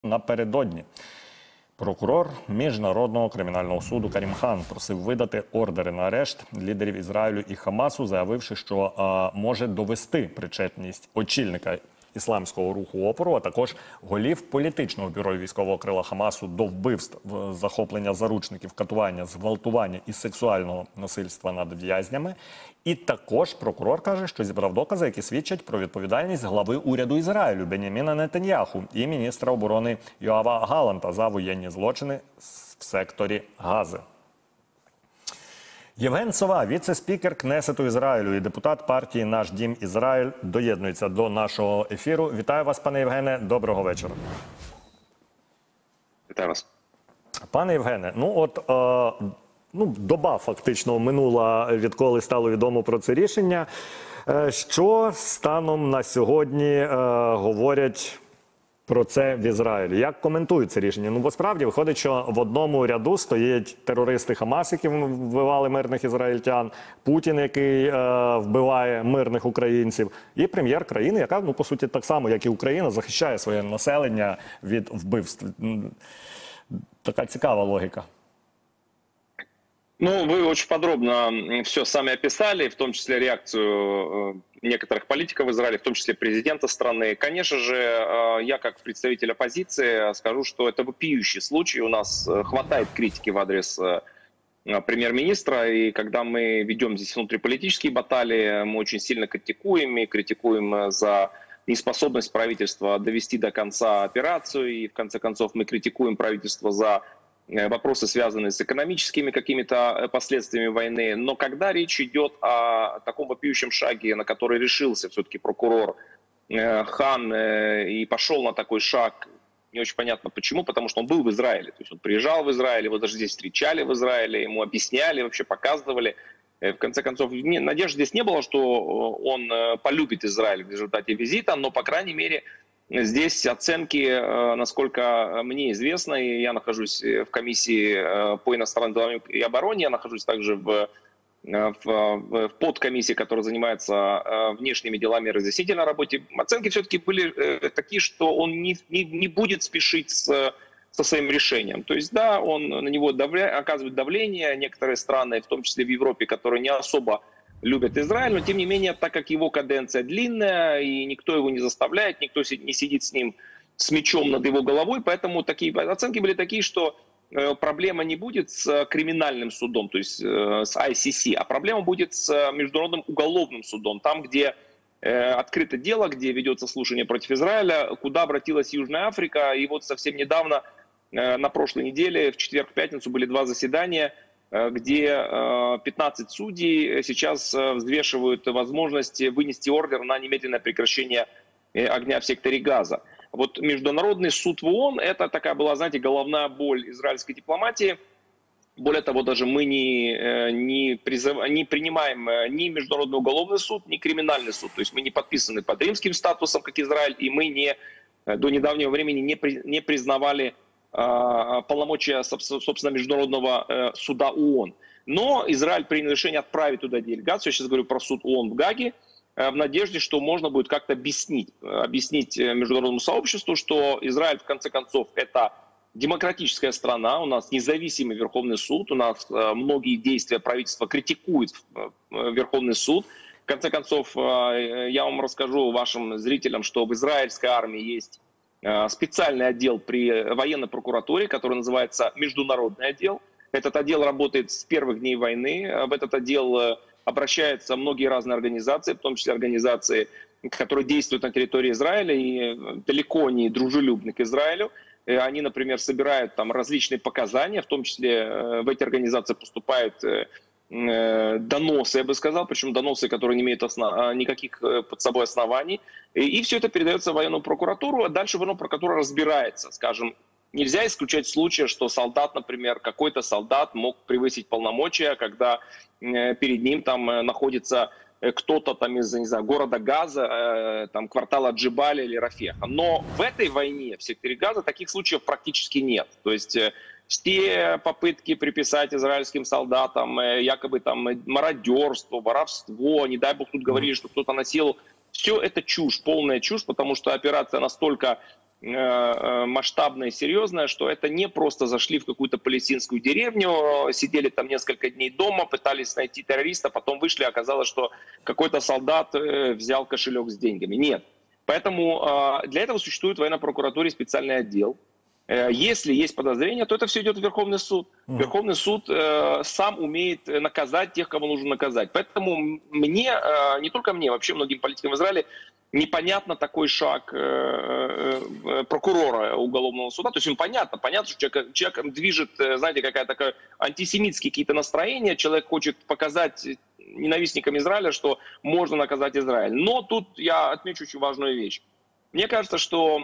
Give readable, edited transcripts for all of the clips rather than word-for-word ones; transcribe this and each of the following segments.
напередодні. Прокурор Міжнародного кримінального суду Карім Хан просив видати ордери на арешт лідерів Ізраїлю і Хамасу, заявивши, що може довести причетність очільника ісламського руху опору, а також голів політичного бюро військового крила Хамасу до вбивств, захоплення заручників, катування, зґвалтування і сексуального насильства над в'язнями. І також прокурор каже, що зібрав докази, які свідчать про відповідальність глави уряду Ізраїлю Беняміна Нетаньяху і міністра оборони Йоава Галанта за воєнні злочини в секторі Гази. Євген Сова, віце-спікер Кнесету Ізраїлю і депутат партії «Наш Дім Ізраїль», доєднується до нашого ефіру. Вітаю вас, пане Євгене. Доброго вечора. Вітаю вас. Пане Євгене, доба фактично минула, відколи стало відомо про це рішення. Що станом на сьогодні говорять про це в Ізраїлі? Як коментують це рішення? Бо справді виходить, що в одному ряду стоять терористи Хамас, які вбивали мирних ізраїльтян, Путін, який вбиває мирних українців, і прем'єр країни, яка, по суті, так само, як і Україна, захищає своє населення від вбивств. Така цікава логіка. Вы очень подробно все сами описали, в том числе реакцию некоторых политиков в Израиле, в том числе президента страны. Конечно же, я как представитель оппозиции скажу, что это вопиющий случай. У нас хватает критики в адрес премьер-министра, и когда мы ведем здесь внутриполитические баталии, мы очень сильно критикуем, и критикуем за неспособность правительства довести до конца операцию, и в конце концов мы критикуем правительство за вопросы, связанные с экономическими какими-то последствиями войны. Но когда речь идет о таком вопиющем шаге, на который решился все-таки прокурор Хан и пошел на такой шаг, не очень понятно почему, потому что он был в Израиле. То есть он приезжал в Израиль, его даже здесь встречали в Израиле, ему объясняли, вообще показывали. В конце концов, надежды здесь не было, что он полюбит Израиль в результате визита, но, по крайней мере, здесь оценки, насколько мне известно, и я нахожусь в комиссии по иностранным делам и обороне, я нахожусь также в подкомиссии, которая занимается внешними делами и разъяснительной работе. Оценки все-таки были такие, что он не будет спешить со своим решением. То есть, да, он на него оказывает давление, некоторые страны, в том числе в Европе, которые не особо любят Израиль, но тем не менее, так как его каденция длинная, и никто его не заставляет, никто не сидит с ним с мечом над его головой, поэтому такие оценки были такие, что проблема не будет с криминальным судом, то есть с ICC, а проблема будет с Международным уголовным судом, там, где открыто дело, где ведется слушание против Израиля, куда обратилась Южная Африка, и вот совсем недавно, на прошлой неделе, в четверг-пятницу были два заседания, где 15 судей сейчас взвешивают возможность вынести ордер на немедленное прекращение огня в секторе Газа. Вот Международный суд в ООН — это такая была, знаете, головная боль израильской дипломатии. Более того, даже мы не принимаем ни Международный уголовный суд, ни криминальный суд. То есть мы не подписаны под римским статусом, как Израиль, и мы до недавнего времени не признавали полномочия, собственно, Международного суда ООН. Но Израиль принял решение отправить туда делегацию, я сейчас говорю про суд ООН в Гаге, в надежде, что можно будет как-то объяснить международному сообществу, что Израиль, в конце концов, это демократическая страна, у нас независимый Верховный суд, у нас многие действия правительства критикует Верховный суд. В конце концов, я вам расскажу, вашим зрителям, что в израильской армии есть специальный отдел при военной прокуратуре, который называется Международный отдел. Этот отдел работает с первых дней войны. В этот отдел обращаются многие разные организации, в том числе организации, которые действуют на территории Израиля и далеко не дружелюбны к Израилю. Они, например, собирают там различные показания, в том числе в эти организации поступают доносы, я бы сказал, причем доносы, которые не имеют никаких под собой оснований. И все это передается в военную прокуратуру, а дальше военная прокуратура разбирается. Скажем, нельзя исключать случая, что солдат, например, какой-то солдат мог превысить полномочия, когда перед ним там находится кто-то там из, не знаю, города Газа, там квартала Джибали или Рафеха. Но в этой войне, в секторе Газа, таких случаев практически нет. То есть все попытки приписать израильским солдатам якобы там мародерство, воровство, не дай бог тут говорили, что кто-то насиловал, все это чушь, полная чушь, потому что операция настолько масштабное и серьезное, что это не просто зашли в какую-то палестинскую деревню, сидели там несколько дней дома, пытались найти террориста, потом вышли, оказалось, что какой-то солдат взял кошелек с деньгами. Нет. Поэтому для этого существует в военной прокуратуре специальный отдел. Если есть подозрения, то это все идет в Верховный суд. Верховный суд сам умеет наказать тех, кого нужно наказать. Поэтому мне, не только мне, вообще многим политикам в Израиле, непонятно такой шаг прокурора уголовного суда. То есть им понятно, что человеком движет, знаете, какая-то такая антисемитские какие-то настроения. Человек хочет показать ненавистникам Израиля, что можно наказать Израиль. Но тут я отмечу очень важную вещь. Мне кажется, что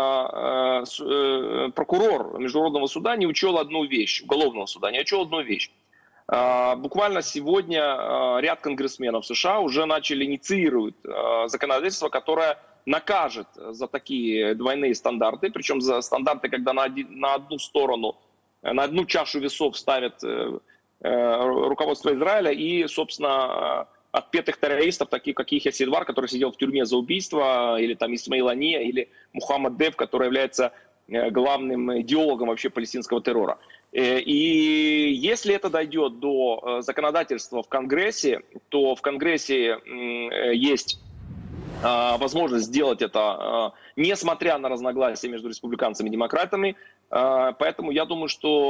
прокурор Международного суда не учел одну вещь, уголовного суда не учел одну вещь. Буквально сегодня ряд конгрессменов США уже начали инициировать законодательство, которое накажет за такие двойные стандарты, причем за стандарты, когда на одну сторону, на одну чашу весов ставят руководство Израиля и, собственно, отпетых террористов, таких как Ихья Синвар, который сидел в тюрьме за убийство, или там Исмаил Ания, или Мухаммад Деф, который является главным идеологом вообще палестинского террора. И если это дойдет до законодательства в Конгрессе, то в Конгрессе есть возможность сделать это, несмотря на разногласия между республиканцами и демократами. Поэтому я думаю,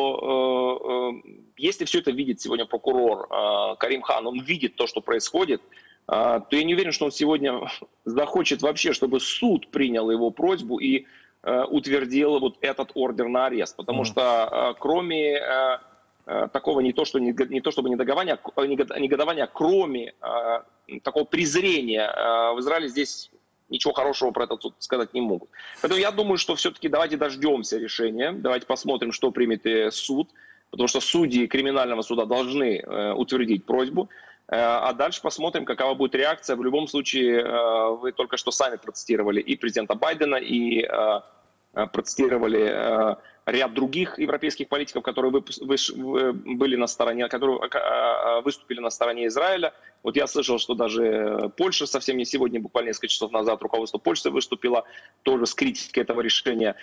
что если все это видит сегодня прокурор Карим Хан, он видит то, что происходит, то я не уверен, что он сегодня захочет вообще, чтобы суд принял его просьбу и утвердил вот этот ордер на арест. Потому что кроме такого не то чтобы негодования, кроме такого презрения в Израиле здесь ничего хорошего про этот суд сказать не могут. Поэтому я думаю, что все-таки давайте дождемся решения, давайте посмотрим, что примет суд, потому что судьи криминального суда должны утвердить просьбу, а дальше посмотрим, какова будет реакция. В любом случае, вы только что сами процитировали и президента Байдена, и процитировали ряд других европейских политиков, которые были на стороне, которые выступили на стороне Израиля. Вот я слышал, что даже Польша совсем не сегодня, буквально несколько часов назад, руководство Польши выступило тоже с критикой этого решения.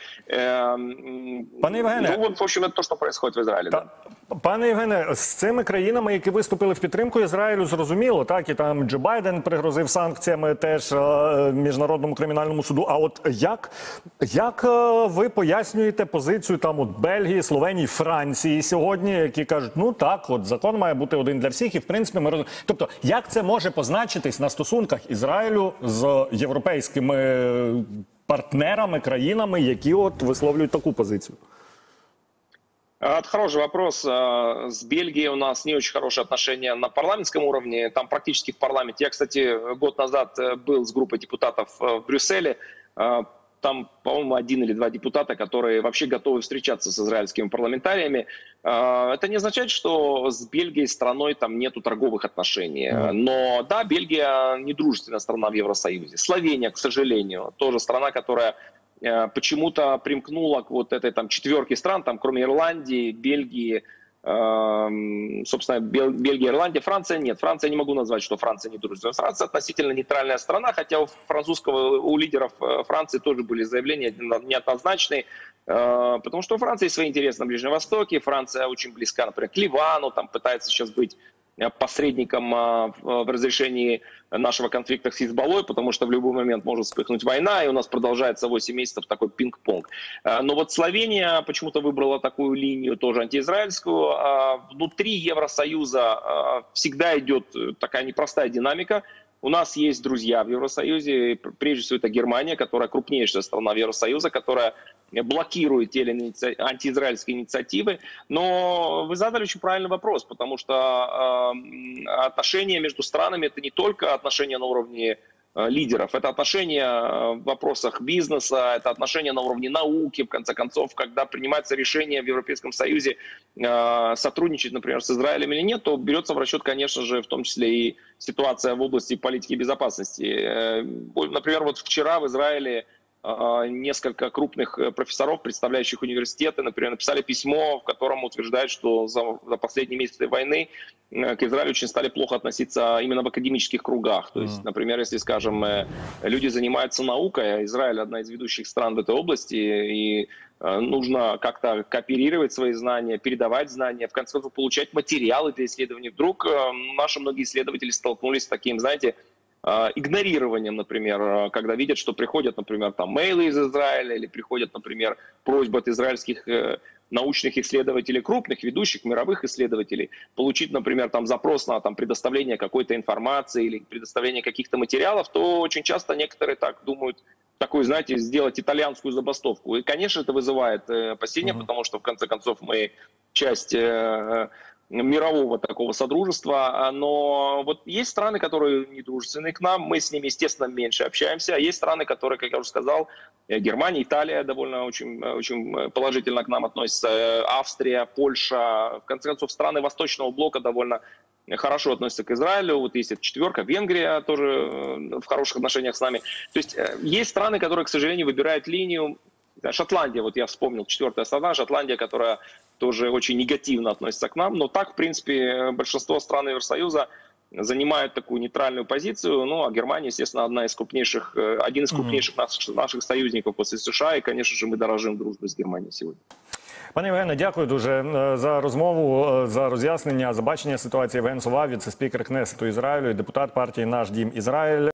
Пане Євгене, ну, в общем, это то, что происходит в Израиле. Да. Пане Євгене, з цими країнами, які виступили в підтримку Ізраїлю, зрозуміло, так, і там Джо Байден пригрозив санкціями теж Міжнародному кримінальному суду. А от як ви пояснюєте позицію там от Бельгії, Словенії, Франції сьогодні, які кажуть, ну так, от закон має бути один для всіх, і в принципі ми розуміємо. Тобто, як це може позначитись на стосунках Ізраїлю з європейськими партнерами, країнами, які от висловлюють таку позицію? Это хороший вопрос. С Бельгией у нас не очень хорошие отношения на парламентском уровне. Там практически в парламенте. Я, кстати, год назад был с группой депутатов в Брюсселе. Там, по-моему, 1 или 2 депутата, которые вообще готовы встречаться с израильскими парламентариями. Это не означает, что с Бельгией страной там нету торговых отношений. Но да, Бельгия недружественная страна в Евросоюзе. Словения, к сожалению, тоже страна, которая почему-то примкнула к вот этой там четверке стран, там кроме Ирландии, Бельгии, собственно, Бельгия, Ирландия, Франция нет. Франция, не могу назвать, что Франция не дружественная. Франция относительно нейтральная страна, хотя у лидеров Франции тоже были заявления неоднозначные, потому что у Франции есть свои интересы на Ближнем Востоке, Франция очень близка, например, к Ливану, там пытается сейчас быть посредником в разрешении нашего конфликта с Хизбаллой, потому что в любой момент может вспыхнуть война, и у нас продолжается 8 месяцев такой пинг-понг. Но вот Словения почему-то выбрала такую линию, тоже антиизраильскую. Внутри Евросоюза всегда идет такая непростая динамика. У нас есть друзья в Евросоюзе, прежде всего это Германия, которая крупнейшая страна в Евросоюзе, которая блокирует те или иные антиизраильские инициативы. Но вы задали очень правильный вопрос, потому что отношения между странами – это не только отношения на уровне лидеров, это отношения в вопросах бизнеса, это отношения на уровне науки, в конце концов, когда принимается решение в Европейском Союзе сотрудничать, например, с Израилем или нет, то берется в расчет, конечно же, в том числе и ситуация в области политики и безопасности. Например, вот вчера в Израиле несколько крупных профессоров, представляющих университеты, например, написали письмо, в котором утверждают, что за последние месяцы войны к Израилю очень стали плохо относиться именно в академических кругах. То есть, например, если, скажем, люди занимаются наукой, а Израиль одна из ведущих стран в этой области, и нужно как-то кооперировать свои знания, передавать знания, в конце концов, получать материалы для исследований. Вдруг наши многие исследователи столкнулись с таким, знаете, игнорированием, например, когда видят, что приходят, например, там мейлы из Израиля или приходят, например, просьбы от израильских научных исследователей, крупных, ведущих, мировых исследователей, получить, например, там запрос на там, предоставление какой-то информации или предоставление каких-то материалов, то очень часто некоторые так думают, такую, знаете, сделать итальянскую забастовку. И, конечно, это вызывает опасения, потому что, в конце концов, мы часть мирового такого содружества, но вот есть страны, которые недружественны к нам, мы с ними, естественно, меньше общаемся, а есть страны, которые, как я уже сказал, Германия, Италия довольно очень положительно к нам относятся, Австрия, Польша, в конце концов, страны Восточного блока довольно хорошо относятся к Израилю, вот есть эта четверка, Венгрия тоже в хороших отношениях с нами. То есть есть страны, которые, к сожалению, выбирают линию. Шотландия, вот я вспомнил, четвертая страна, Шотландия, которая тоже очень негативно относится к нам, но так, в принципе, большинство стран Евросоюза занимают такую нейтральную позицию, ну, а Германия, естественно, один из крупнейших наших союзников после США, и, конечно же, мы дорожим дружбой с Германией сегодня. Пане Євгене, дякую дуже за розмову, за роз'яснення, за бачення ситуації. Євген Сова, віце-спікер Кнесету Ізраїлю і депутат партії «Наш Дім Ізраїль».